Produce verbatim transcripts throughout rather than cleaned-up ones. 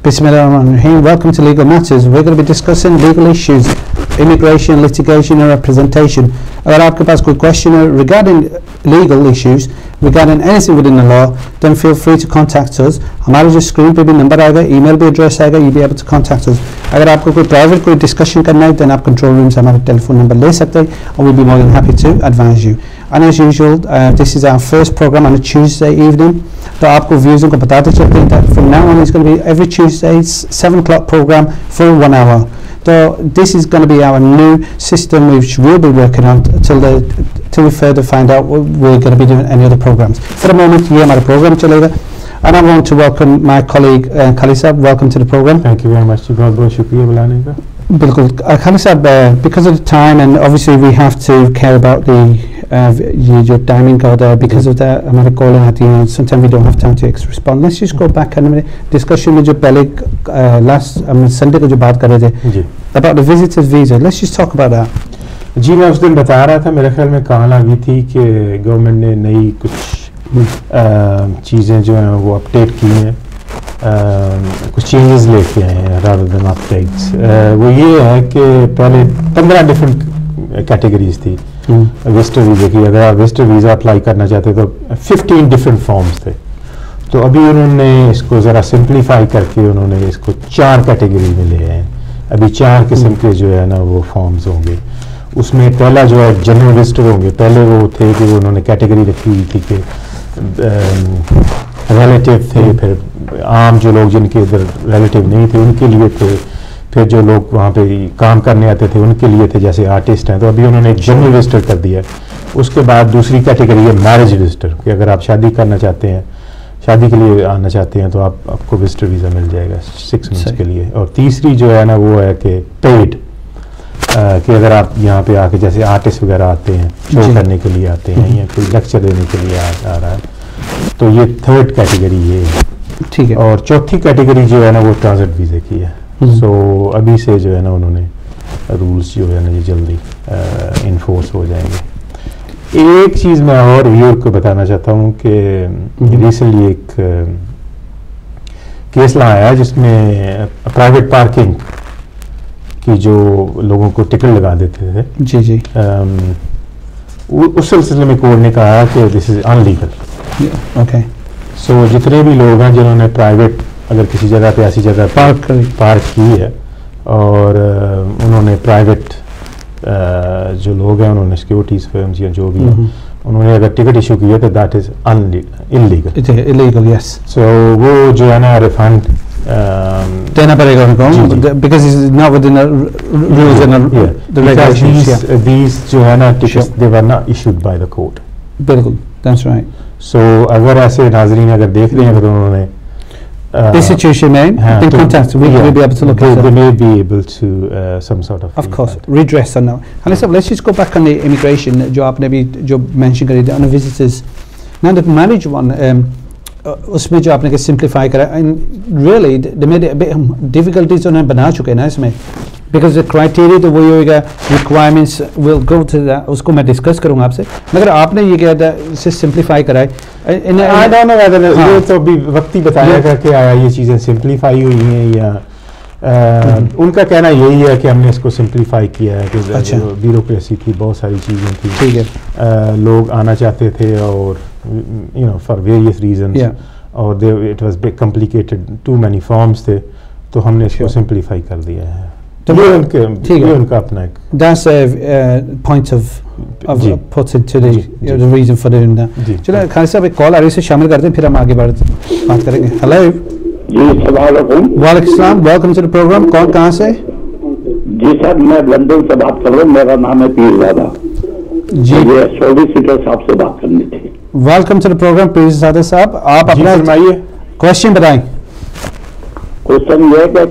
Bismillahirrahmanirrahim. Welcome to Legal Matters. We're going to be discussing legal issues, immigration, litigation and representation. अगर आपके पास कोई question है regarding legal issues, regarding anything within the law, then feel free to contact us. हमारे जो screen पे भी number आएगा, email भी address आएगा, you'll be able to contact us. अगर आपको कोई private कोई discussion करना है, then आप control room से हमारा telephone number ले सकते हैं, and we'll be more than happy to advise you. And as usual, uh, this is our first program on a Tuesday evening. तो आपको व्यूज़ को बताते चलते हैं that from now on it's going to be every Tuesday seven o'clock program for one hour. So this is going to be our new system which we'll be working on till the till we further find out what we're going to be doing any other programs. For the moment, ये हमारा program चलेगा. And I want to welcome my colleague uh, Khalid Saab. Welcome to the program. Thank you very much. बहुत बहुत शुक्रिया बुलाने का. बिल्कुल. Khalid Saab, uh, because of the time and obviously we have to care about the uh, your timing का होता है. Because of that, हमारे call आती हैं. Sometimes we don't have time to respond. Let's just go back and discussion में जो पहले uh, last um, Sunday को जो बात कर रहे थे about the visitor's visa. Let's just talk about that. जी मैं उस दिन बता रहा था, मेरे ख्याल में कॉल आ गई थी कि गवर्नमेंट ने नई कुछ चीज़ें जो हैं वो अपडेट की हैं, कुछ चेंजेस लेके आए हैं रादर देन अपडेट्स. वो ये है कि पहले पंद्रह डिफरेंट कैटेगरीज थी विजिटर वीज़ा की. अगर आप विजिटर वीज़ा अप्लाई करना चाहते तो फिफ्टीन डिफरेंट फॉर्म्स थे. तो अभी उन्होंने इसको ज़रा सिंप्लीफाई करके उन्होंने इसको चार कैटेगरी में ले आए. अभी चार किस्म के जो है ना वो फॉर्म्स होंगे. उसमें पहला जो है जनरल विजिटर होंगे. पहले वो थे कि उन्होंने कैटेगरी रखी हुई थी कि रिलेटिव थे, फिर आम जो लोग जिनके इधर रिलेटिव नहीं थे उनके लिए थे, फिर जो लोग वहाँ पे काम करने आते थे उनके लिए थे, जैसे आर्टिस्ट हैं. तो अभी उन्होंने एक जनरल विजिटर कर दिया. उसके बाद दूसरी कैटेगरी है मैरिज विजिटर कि अगर आप शादी करना चाहते हैं, शादी के लिए आना चाहते हैं तो आप आपको विजिटर वीज़ा मिल जाएगा सिक्स मंथ्स के लिए. और तीसरी जो है ना वो है कि पेड कि अगर आप यहाँ पे आके जैसे आर्टिस्ट वगैरह आते हैं, शो करने के लिए आते हैं या कोई लेक्चर देने के लिए आ, आ रहा है, तो ये थर्ड कैटेगरी ये है. ठीक है. और चौथी कैटेगरी जो है ना वो ट्रांजिट वीज़े की है. सो so, अभी से जो है ना उन्होंने रूल्स जो है ना ये जल्दी इन्फोर्स हो जाएंगे. एक चीज़ मैं और व्यूअर को बताना चाहता हूँ कि रिसेंटली एक केस लाया है जिसमें प्राइवेट पार्किंग की जो लोगों को टिकट लगा देते थे. जी जी. उस सिलसिले में कोर्ट ने कहा कि this is unlegal. Okay. So जितने भी लोग हैं जिन्होंने प्राइवेट अगर किसी जगह पे ऐसी जगह पार्क पार्क की है और uh, उन्होंने प्राइवेट uh, जो लोग हैं उन्होंने सिक्योरिटीज फर्म्स या जो भी है उन्होंने अगर टिकट इशू की है तो that is illegal. Illegal yes. So वो जो है ना रिफंड देना पड़ेगा उनको because it's not within the rules and the regulations. These, these जो है ना tickets they were not issued by the court. बिल्कुल, that's right. So अगर ऐसे नाज़रीन अगर देख रहे हैं तो उन्होंने this situation में in contact we will be able to look at. They may be able to uh, some sort of. Of course, redress on that. And let's let's just go back on the immigration जो आपने भी जो mention करी थी on the visitors. Now the marriage one. Um, उसमें जो आपने simplify करा really they made a bit difficulties उन्होंने बना चुके हैं ना इसमें बिकॉज द क्राइटेरिया तो वही होगा. Requirements will go to that, उसको मैं डिस्कस करूंगा आपसे. मगर आपने ये क्या था इसे सिंप्लीफाई कराए. आई डोंट नो वेदर ये तो अभी वक्त ही बताएगा कि आया ये चीज़ें सिंप्लीफाई हुई हैं या uh, उनका कहना यही है कि हमने इसको सिंप्लीफाई किया है कि अच्छा. ब्यूरोक्रेसी थी, बहुत सारी चीज़ें थी. ठीक है. uh, लोग आना चाहते थे और you know for various reasons yeah. or they, it was big complicated, too many forms थे, तो हमने इसको sure. सिंप्लीफाई कर दिया है. तो ये उनके ये उनका अपना एक that's a uh, point of of uh, put into the, you know, the reason for doing that. चलो खालिद साहब एक कॉल आ रही है, इसे शामिल करते हैं फिर हम आगे बढ़ बात करेंगे. हेलो जी, अस्सलाम वालेकुम. वालेकुम सलाम. Welcome to the programme. कौन कहाँ से? जी सर, मैं लंदन से बात कर रहा हूँ. मेरा नाम है पीरजादा जी. ये सॉलिसिटर साहब से बात करनी थी. Welcome to the programme Pirzada साहब. आप अपना फरमाइए, क्वेश्चन बताएं. क्वेश्चन ये है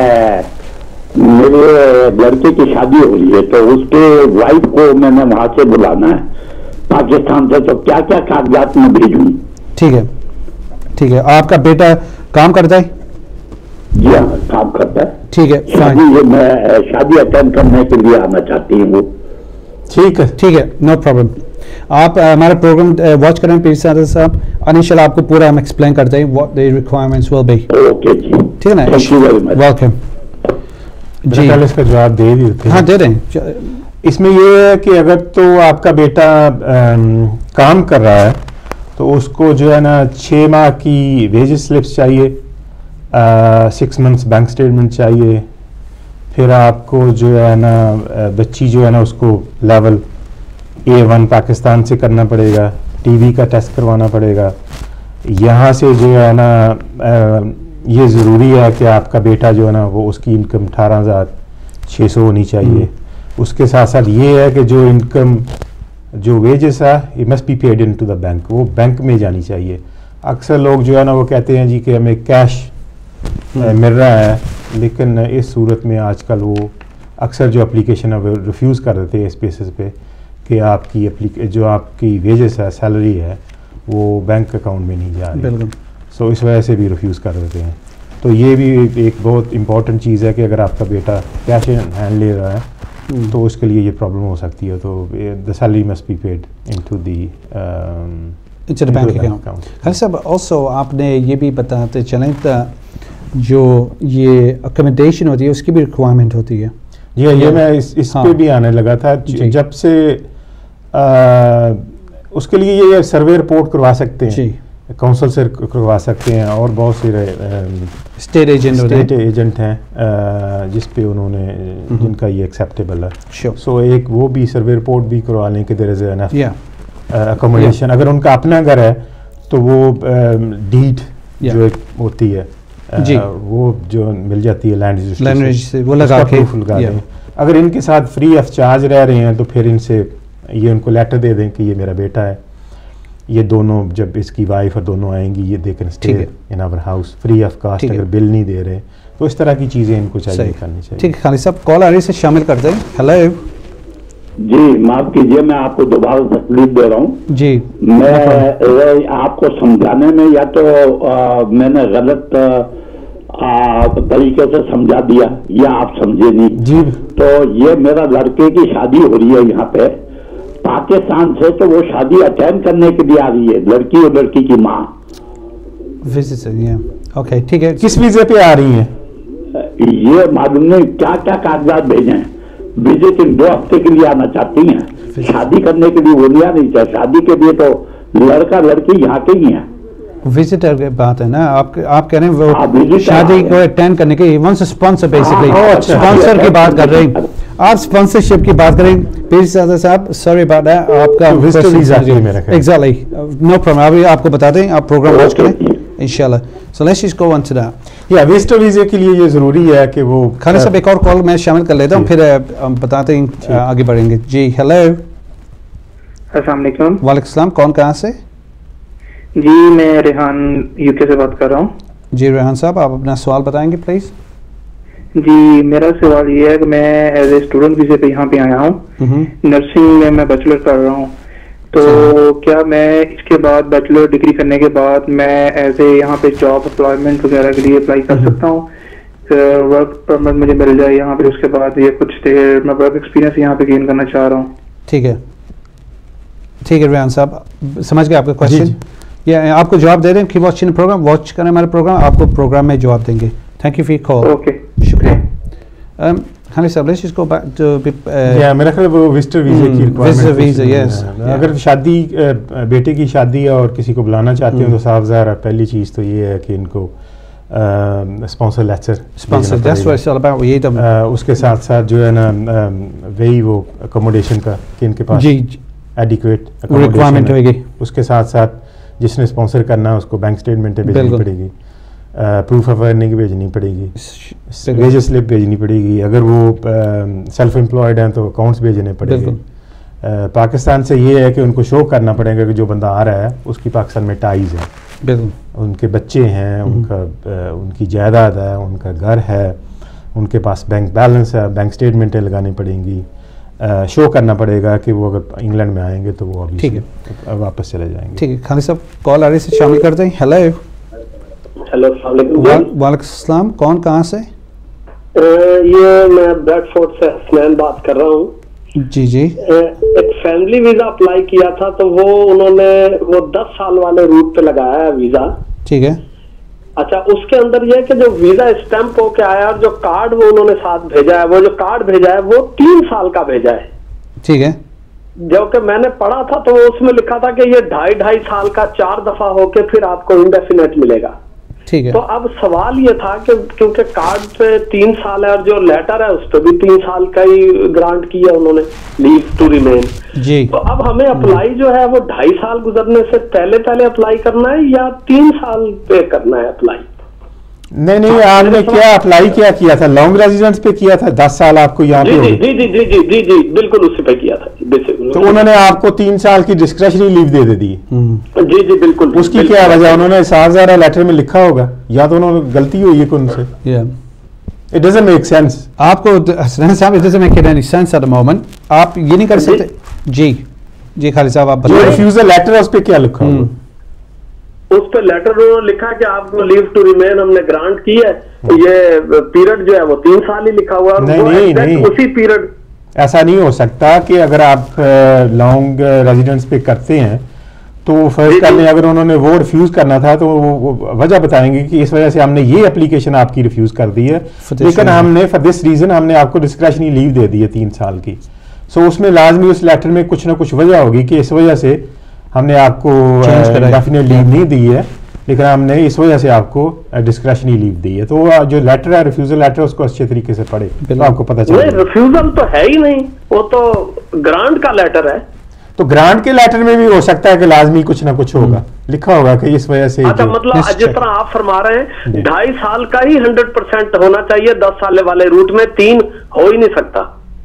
कि मेरे लड़के की शादी हो रही है तो उसके वाइफ को मैंने वहां से बुलाना है पाकिस्तान से, तो क्या क्या कागजात में भेजूं? ठीक है ठीक है. आपका बेटा काम करता है? जी हाँ, काम करता है. ठीक है. शादी मैं शादी अटेंड करने के लिए आना चाहती हूँ वो. ठीक है ठीक है, नो प्रॉब्लम. आप हमारा प्रोग्राम वॉच करें पीरजादा साहब. اور انشاءاللہ آپ کو پورا ہم ایکسپلین کرتے ہیں what the requirements will be. Okay جی ٹھیک ہے نا؟ Thank you very much. Welcome. جی اس کا جواب دے دیتے ہیں. ہاں دے دیں. اس میں یہ ہے کہ اگر تو آپ کا بیٹا کام کر رہا ہے تو اس کو جو ہے نا چھ ماہ کی ویجز سلپس چاہیے, سکس منتھس بینک اسٹیٹمنٹ چاہیے. پھر آپ کو جو ہے نا بچی جو ہے نا اس کو لیول اے ون پاکستان سے کرنا پڑے گا, ٹی وی کا ٹیسٹ کروانا پڑے گا. یہاں سے جو ہے نا یہ ضروری ہے کہ آپ کا بیٹا جو ہے نا وہ اس کی انکم اٹھارہ ہزار چھ سو ہونی چاہیے. اس کے ساتھ ساتھ یہ ہے کہ جو انکم جو ویجز ہے یہ must be paid into the bank, وہ بینک میں جانی چاہیے. اکثر لوگ جو ہے نا وہ کہتے ہیں جی کہ ہمیں کیش مل رہا ہے, لیکن اس صورت میں آج کل وہ اکثر جو اپلیکیشن ہے وہ ریفیوز کر دیتے ہیں اس بیسس پہ کہ آپ کی جو آپ کی ویجز ہے, سیلری ہے, وہ بینک اکاؤنٹ میں نہیں جا رہی. سو اس وجہ سے بھی ریفیوز کر دیتے ہیں. تو یہ بھی ایک بہت امپورٹنٹ چیز ہے کہ اگر آپ کا بیٹا کیش ہینڈ لے رہا ہے تو اس کے لیے یہ پرابلم ہو سکتی ہے. تو the salary must be paid into the bank account. خیر صاحب آلسو آپ نے یہ بھی بتاتے چلیں جو یہ اکوموڈیشن ہوتی ہے اس کی بھی ریکوائرمنٹ ہوتی ہے. جی یہ میں اس اس پہ بھی آنے لگا تھا. جب سے اس کے لیے یہ سروے رپورٹ کروا سکتے ہیں, کونسل سے کروا سکتے ہیں, اور بہت سے اسٹیٹ ایجنٹ اسٹیٹ ایجنٹ ہیں جس پہ انہوں نے جن کا یہ ایکسیپٹیبل ہے. سو ایک وہ بھی سروے رپورٹ بھی کروا لیں کہ دیر از انف اکوموڈیشن. اگر ان کا اپنا گھر ہے تو وہ ڈیڈ جو ایک ہوتی ہے وہ جو مل جاتی ہے لینڈ رجسٹری وہ لگا کے لگا دیں. اگر ان کے ساتھ فری آف چارج رہ رہے ہیں تو پھر ان سے یہ ان کو لیٹر دے دیں کہ یہ میرا بیٹا ہے, یہ دونوں جب اس کی وائف اور دونوں آئیں گی یہ they can stay in our house free of cost. اگر بل نہیں دے رہے تو اس طرح کی چیزیں ان کو چاہیے کرنی چاہیے. ٹھیک ہے خالد صاحب, کال آ رہی سے شامل کر دیں. ہیلو جی معاف کیجیے میں آپ کو دوبارہ تکلیف دے رہا ہوں. جی میں آپ کو سمجھانے میں یا تو میں نے غلط طریقے سے سمجھا دیا یا آپ سمجھے نہیں. جی تو یہ میرا لڑکے کی شادی ہو رہی ہے یہاں پہ پاکستان سے, تو وہ شادی اٹینڈ کرنے کے لیے آ رہی ہے لڑکی اور لڑکی کی ماں. اوکے ٹھیک ہے. کس ویزے پہ آ رہی ہیں یہ معلوم نہیں کیا کیا کاغذات بھیجیں. وزٹ دو ہفتے کے لیے آنا چاہتی ہیں, شادی کرنے کے لیے وہ نہیں آ رہی. شادی کے لیے تو لڑکا لڑکی یہاں کے ہی ہیں. وزٹر کی بات ہے نا, آپ آپ کہہ رہے ہیں وہ شادی کو اٹینڈ کرنے کے ونس اسپانسر بیسکلی اسپانسر کی بات کر رہے ہیں آپ, اسپانسرشپ کی بات کریں. پیر صاحب سوری بات ہے آپ کا ایگزیکٹلی نو پرابلم. ابھی آپ کو بتا دیں آپ پروگرام واچ کریں انشاءاللہ. So let's just go on to that. یا وزٹر ویزے کے لیے یہ ضروری ہے کہ وہ خالد صاحب ایک اور کال میں شامل کر لیتا ہوں پھر ہم بتاتے ہیں آگے بڑھیں گے. جی ہیلو السلام علیکم. وعلیکم السلام. کون کہاں سے؟ جی میں ریحان یو کے سے بات کر رہا ہوں. جی ریحان صاحب آپ اپنا سوال بتائیں گے پلیز. جی میرا سوال یہ ہے کہ میں ایز اے اسٹوڈنٹ ویزے پہ یہاں پہ آیا ہوں, نرسنگ میں میں بیچلر کر رہا ہوں. تو کیا میں اس کے بعد بیچلر ڈگری کرنے کے بعد میں ایز اے یہاں پہ جاب امپلائمنٹ وغیرہ کے لیے اپلائی کر سکتا ہوں؟ ورک پرمٹ مجھے مل جائے یہاں پہ, اس کے بعد یہ کچھ دیر میں ورک ایکسپیرینس یہاں پہ گین کرنا چاہ رہا ہوں. ٹھیک ہے ٹھیک ہے ریحان صاحب سمجھ گئے آپ کا کوشچن. یا آپ کو جواب دے دیں کہ واچ پروگرام واچ کریں ہمارے پروگرام, آپ کو پروگرام میں جواب دیں گے. Thank you for call. Okay شکریہ. خالد صاحب let's just go back to یا میرا خیال وہ وزٹر ویزے کی وزٹر ویزا. یس اگر شادی بیٹے کی شادی اور کسی کو بلانا چاہتے ہیں تو صاف ظاہر ہے پہلی چیز تو یہ ہے کہ ان کو sponsor letter sponsor that's what it's all about. یہ تو اس کے ساتھ ساتھ جو ہے نا وہی وہ اکوموڈیشن کا کہ ان کے پاس جی ایڈیکویٹ ریکوائرمنٹ ہوئے گی. اس کے ساتھ ساتھ جس نے اسپانسر کرنا ہے اس کو بینک اسٹیٹمنٹیں بھیجنی پڑے گی, پروف آف ارننگ بھیجنی پڑے گی, ویجز سلپ بھیجنی پڑے گی. اگر وہ سیلف امپلائڈ ہیں تو اکاؤنٹس بھیجنے پڑے گے. پاکستان سے یہ ہے کہ ان کو شو کرنا پڑے گا کہ جو بندہ آ رہا ہے اس کی پاکستان میں ٹائز ہے, ان کے بچے ہیں, ان کا ان کی جائیداد ہے, ان کا گھر ہے, ان کے پاس بینک بیلنس ہے, بینک اسٹیٹمنٹیں لگانی پڑیں گی, شو کرنا پڑے گا کہ وہ اگر انگلینڈ میں آئیں گے تو وہ ابھی واپس چلے جائیں گے. ٹھیک ہے خالد صاحب کال آ رہی سے شامل کر دیں. ہیلو ہیلو السلام علیکم. وعلیکم السلام. کون کہاں سے؟ یہ میں بریڈ فورڈ سے حسنین بات کر رہا ہوں. جی جی ایک فیملی ویزا اپلائی کیا تھا تو وہ انہوں نے وہ دس سال والے روٹ پہ لگایا ہے ویزا. ٹھیک ہے. اچھا اس کے اندر یہ کہ جو ویزا اسٹیمپ ہو کے آیا اور جو کارڈ وہ انہوں نے ساتھ بھیجا ہے, وہ جو کارڈ بھیجا ہے وہ تین سال کا بھیجا ہے. ٹھیک ہے. جو کہ میں نے پڑھا تھا تو اس میں لکھا تھا کہ یہ ڈھائی ڈھائی سال کا چار دفعہ ہو کے پھر آپ کو انڈیفینیٹ ملے گا. ٹھیک ہے. تو اب سوال یہ تھا کہ کیونکہ کارڈ پہ تین سال ہے اور جو لیٹر ہے اس پہ بھی تین سال کا ہی گرانٹ کیا انہوں نے, لیو ٹو ریمین. جی. تو اب ہمیں اپلائی جو ہے وہ ڈھائی سال گزرنے سے پہلے پہلے اپلائی کرنا ہے یا تین سال پہ کرنا ہے اپلائی؟ نہیں نہیں, آپ نے کیا اپلائی کیا کیا تھا لانگ ریزیڈنس پہ کیا تھا, دس سال آپ کو یہاں پہ جی جی جی جی جی جی جی بالکل اسی پہ کیا تھا. تو انہوں نے آپ کو تین سال کی ڈسکریشنری لیو دے دے دی. جی جی بالکل. اس کی کیا وجہ, انہوں نے صاف ظاہر لیٹر میں لکھا ہوگا یا تو انہوں نے غلطی ہوئی ہے ان سے. It doesn't make sense. آپ کو حسنین صاحب it doesn't make any sense at the moment. آپ یہ نہیں کر سکتے. جی جی خالد صاحب آپ بتائیں. ریفیوزل لیٹر ہے اس پہ کیا لکھا ہوگا؟ اس پہ لیٹر انہوں نے لکھا کہ آپ کو لیو ٹو ریمین ہم نے گرانٹ کی ہے, یہ پیریڈ جو ہے وہ تین سال ہی لکھا ہوا ہے اسی پیریڈ. ایسا نہیں ہو سکتا کہ اگر آپ لانگ ریزیڈنس پہ کرتے ہیں تو فرض کر لیں اگر انہوں نے وہ ریفیوز کرنا تھا تو وہ وجہ بتائیں گے کہ اس وجہ سے ہم نے یہ اپلیکیشن آپ کی ریفیوز کر دی ہے, لیکن ہم نے فار دس ریزن ہم نے آپ کو ڈسکریشنری لیو دے دی ہے تین سال کی. سو اس میں لازمی اس لیٹر میں کچھ نہ کچھ وجہ ہوگی کہ اس وجہ سے ہم نے آپ کو ڈیفینیٹ لیو نہیں دی ہے, لیکن ہم نے اس وجہ سے آپ کو ڈسکریشنری لیو دی ہے. تو جو لیٹر ہے ریفیوزل لیٹر اس کو اچھے طریقے سے پڑھے تو آپ کو پتہ چلے. ریفیوزل تو ہے ہی نہیں, وہ تو گرانٹ کا لیٹر ہے. تو گرانٹ کے لیٹر میں بھی ہو سکتا ہے کہ لازمی کچھ نہ کچھ ہوگا لکھا ہوگا کہ اس وجہ سے. اچھا مطلب جس طرح آپ فرما رہے ہیں ڈھائی سال کا ہی ہنڈریڈ پرسینٹ ہونا چاہیے, دس سال والے روٹ میں تین ہو ہی نہیں سکتا.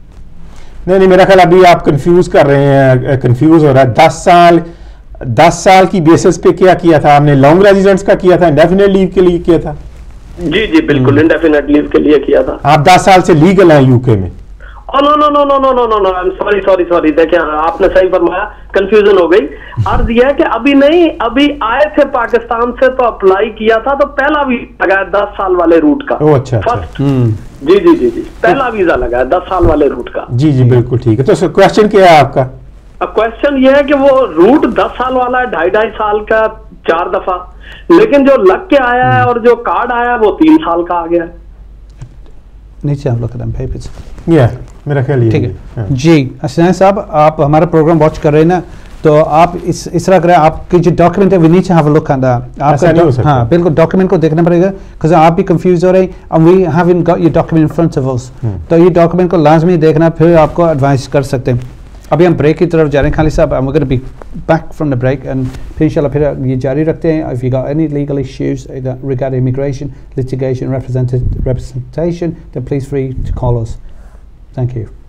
نہیں نہیں, میرا خیال ابھی آپ کنفیوز کر رہے ہیں, کنفیوز ہو رہا ہے. دس سال دس سال کی بیسس پہ کیا کیا تھا آپ نے, لانگ ریزیڈنس کا کیا تھا, انڈیفینیٹ لیو کے لیے کیا تھا؟ جی جی بالکل انڈیفینیٹ لیو کے لیے کیا تھا. آپ دس سال سے لیگل ہیں یو کے میں؟ No no no no no no no no sorry sorry sorry دیکھیں آپ نے صحیح فرمایا, کنفیوژن ہو گئی. عرض یہ ہے کہ ابھی نہیں, ابھی آئے تھے پاکستان سے تو اپلائی کیا تھا تو پہلا ویزا لگا ہے دس سال والے روٹ کا. اچھا فرسٹ جی جی جی جی پہلا ویزا لگا ہے دس سال والے روٹ کا. جی جی بالکل ٹھیک ہے. تو کوشچن کیا ہے آپ کا؟ اب کوشچن یہ ہے کہ وہ روٹ دس سال والا ہے, ڈھائی ڈھائی سال کا چار دفعہ, لیکن جو لگ کے آیا ہے اور جو کارڈ آیا ہے وہ تین سال کا آ گیا ہے. نیچے ہم لوگ پیپرز میرا خیال یہ ٹھیک ہے. جی حسنین صاحب آپ ہمارا پروگرام واچ کر رہے ہیں نا, تو آپ اس اس طرح کریں, آپ کی جو ڈاکیومنٹ ہے we need to have a look on that. آپ کا ہاں بالکل ڈاکیومنٹ کو دیکھنا پڑے گا, بیکاز آپ بھی کنفیوز ہو رہے ہیں اینڈ وی ہیونٹ گاٹ یہ document in front of us. تو یہ ڈاکیومنٹ کو لازمی دیکھنا, پھر آپ کو ایڈوائز کر سکتے ہیں. ابھی ہم بریک کی طرف جا رہے ہیں خالد صاحب, I'm going to be back from the break and پھر انشاءاللہ پھر یہ جاری رکھتے ہیں. If you got any legal issues regarding immigration, litigation, representation, then please free to call us. Thank you.